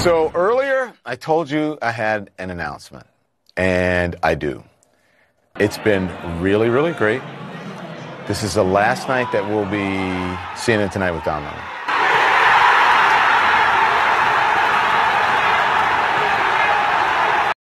So earlier, I told you I had an announcement, and I do. It's been really, really great. This is the last night that we'll be seeing it tonight with Domino.